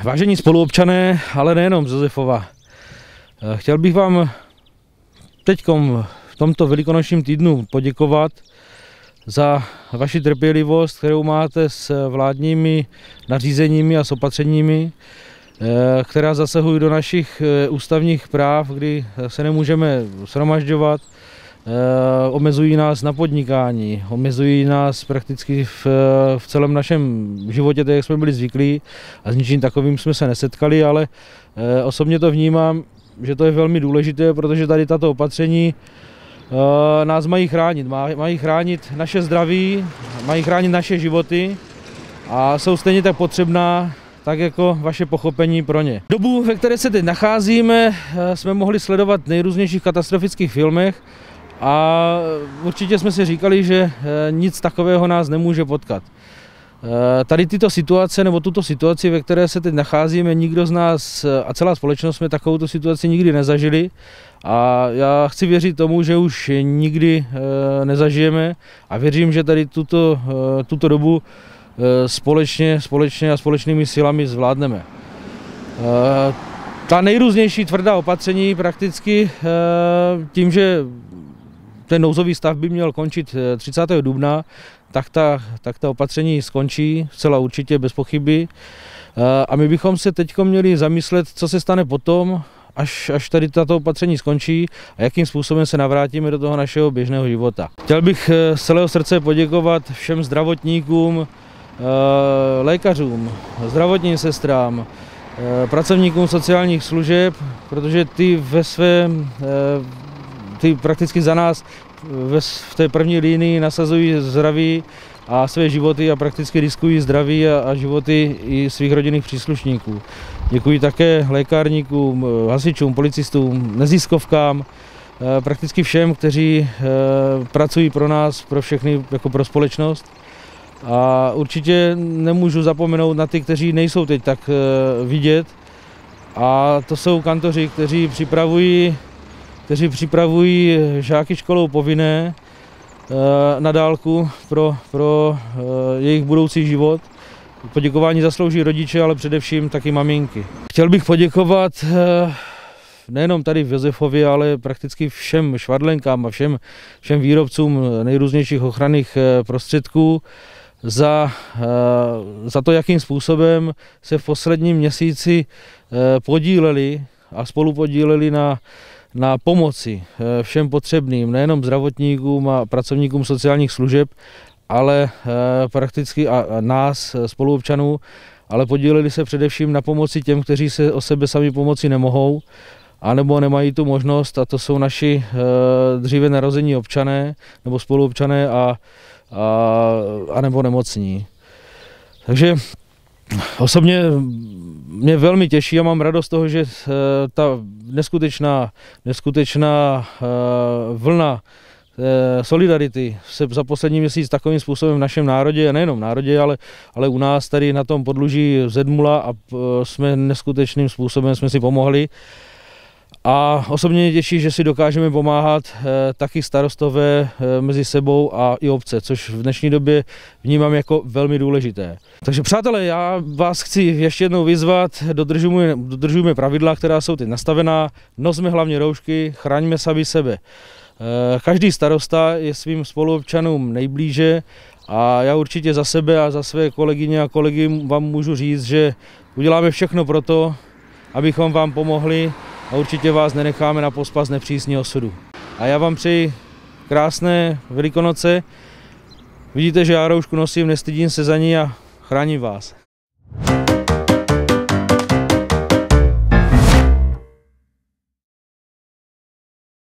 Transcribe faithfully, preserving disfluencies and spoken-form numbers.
Vážení spoluobčané, ale nejenom z Josefova, chtěl bych vám teďkom v tomto velikonočním týdnu poděkovat za vaši trpělivost, kterou máte s vládními nařízeními a s opatřeními, která zasahují do našich ústavních práv, kdy se nemůžeme shromažďovat, omezují nás na podnikání, omezují nás prakticky v, v celém našem životě, tak jak jsme byli zvyklí, a s ničím takovým jsme se nesetkali, ale osobně to vnímám, že to je velmi důležité, protože tady tato opatření nás mají chránit, mají chránit naše zdraví, mají chránit naše životy a jsou stejně tak potřebná, tak jako vaše pochopení pro ně. Dobu, ve které se teď nacházíme, jsme mohli sledovat v nejrůznějších katastrofických filmech a určitě jsme si říkali, že nic takového nás nemůže potkat. Tady tyto situace, nebo tuto situaci, ve které se teď nacházíme, nikdo z nás a celá společnost jsme takovou situaci nikdy nezažili a já chci věřit tomu, že už nikdy nezažijeme a věřím, že tady tuto, tuto dobu společně, společně a společnými silami zvládneme. Ta nejrůznější tvrdá opatření prakticky tím, že ten nouzový stav by měl končit třicátého dubna, tak ta, tak ta opatření skončí zcela určitě, bez pochyby. A my bychom se teď měli zamyslet, co se stane potom, až, až tady tato opatření skončí a jakým způsobem se navrátíme do toho našeho běžného života. Chtěl bych z celého srdce poděkovat všem zdravotníkům, lékařům, zdravotním sestrám, pracovníkům sociálních služeb, protože ty ve svém, ty prakticky za nás v té první linii nasazují zdraví a své životy a prakticky riskují zdraví a, a životy i svých rodinných příslušníků. Děkuji také lékárníkům, hasičům, policistům, neziskovkám, prakticky všem, kteří pracují pro nás, pro všechny, jako pro společnost. A určitě nemůžu zapomenout na ty, kteří nejsou teď tak vidět. A to jsou kantoři, kteří připravují, kteří připravují žáky školou povinné na dálku pro, pro jejich budoucí život. Poděkování zaslouží rodiče, ale především taky maminky. Chtěl bych poděkovat nejenom tady v Josefově, ale prakticky všem švadlenkám a všem, všem výrobcům nejrůznějších ochranných prostředků za, za to, jakým způsobem se v posledním měsíci podíleli a spolu podíleli na, na pomoci všem potřebným, nejenom zdravotníkům a pracovníkům sociálních služeb, ale prakticky a nás, spoluobčanů, ale podíleli se především na pomoci těm, kteří se o sebe sami pomoci nemohou, anebo nemají tu možnost, a to jsou naši dříve narození občané nebo spoluobčané a, a, a nebo nemocní. Takže osobně mě velmi těší a mám radost z toho, že ta neskutečná, neskutečná vlna solidarity se za poslední měsíc takovým způsobem v našem národě, a nejenom v národě, ale, ale u nás tady na tom podluží zedmula a jsme neskutečným způsobem jsme si pomohli. A osobně mě těší, že si dokážeme pomáhat eh, taky starostové eh, mezi sebou a i obce, což v dnešní době vnímám jako velmi důležité. Takže přátelé, já vás chci ještě jednou vyzvat, dodržujme, dodržujme pravidla, která jsou teď nastavená, nosme hlavně roušky, chraňme sami sebe. Eh, každý starosta je svým spoluobčanům nejblíže a já určitě za sebe a za své kolegyně a kolegy vám můžu říct, že uděláme všechno pro to, abychom vám pomohli, a určitě vás nenecháme na pospas nepřísní osudu. A já vám přeji krásné Velikonoce. Vidíte, že já roušku nosím, nestydím se za ní a chráním vás.